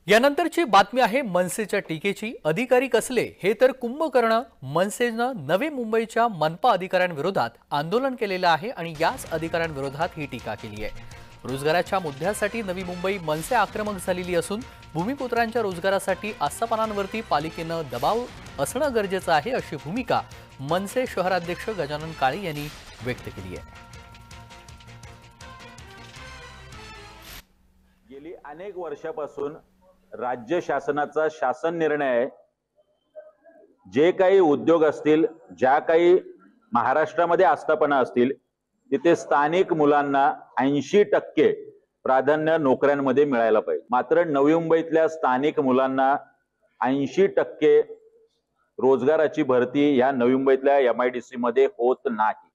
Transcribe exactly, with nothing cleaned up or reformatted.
यानंतरची बातमी आहे मनसेच्या टीकेची। अधिकारी कसले हे तर कुंभकर्ण। मनसेनं नवी मुंबईच्या मनपा अधिकाऱ्यांविरोधात आंदोलन केलेलं आहे आणि याच अधिकाऱ्यांविरोधात ही टीका केली आहे। रोजगाराच्या मुद्द्यासाठी नवी मुंबई मनसे आक्रमक झालेली असून भूमिपुत्रांच्या रोजगारासाठी आस्थापनांवरती पालिकेनं दबाव असणं गरजेचं आहे, अशी भूमिका मनसे शहराध्यक्ष गजानन काळे यांनी व्यक्त केली आहे। गेली अनेक वर्षापासून राज्य शासनाचा शासन निर्णय आहे, जे काही उद्योग असतील, ज्या काही महाराष्ट्रामध्ये आस्थापना असतील, तिथे स्थानिक मुलांना ऐंशी टक्के प्राधान्य नोकऱ्यांमध्ये मिळायला पाहिजे। मात्र नवी मुंबईतल्या स्थानिक मुलांना ऐंशी टक्के रोजगाराची भरती या नवी मुंबईतल्या एमआयडीसी मध्ये होत नाही।